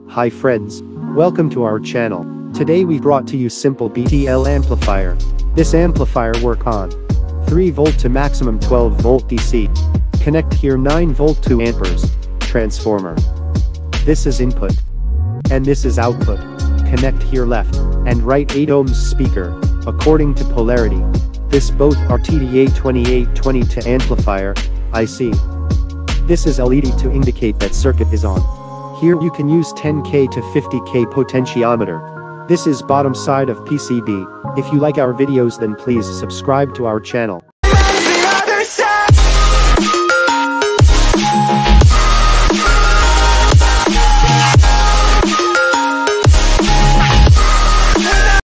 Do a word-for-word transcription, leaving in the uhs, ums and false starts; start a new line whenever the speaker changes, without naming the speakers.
Hi friends, welcome to our channel. Today we brought to you simple B T L amplifier. This amplifier work on three volt to maximum twelve volt D C. Connect here nine volt two amperes. Transformer. This is input. And this is output. Connect here left and right eight ohms speaker, according to polarity. This both are T D A twenty-eight twenty-two amplifier, I C. This is L E D to indicate that circuit is on. Here you can use ten K to fifty K potentiometer. This is bottom side of P C B. If you like our videos then please subscribe to our channel.